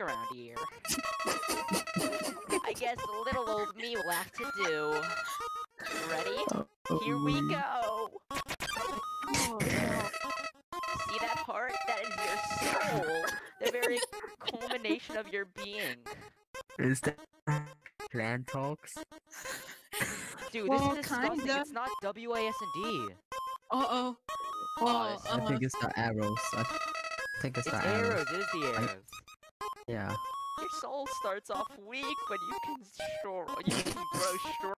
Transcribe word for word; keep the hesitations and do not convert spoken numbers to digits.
around here. I guess little old me will have to do. Ready? Here we go! Oh, no. See that part? That is your soul! The very culmination of your being. Is that clan talks? Dude, Well, this is disgusting. kinda. It's not W A S and D. Uh-oh. Well, this- I uh, think it's the arrows. I think it's, It's the arrows. arrows. It is the arrows. Yeah. Your soul starts off weak, but you can sure you can grow strong.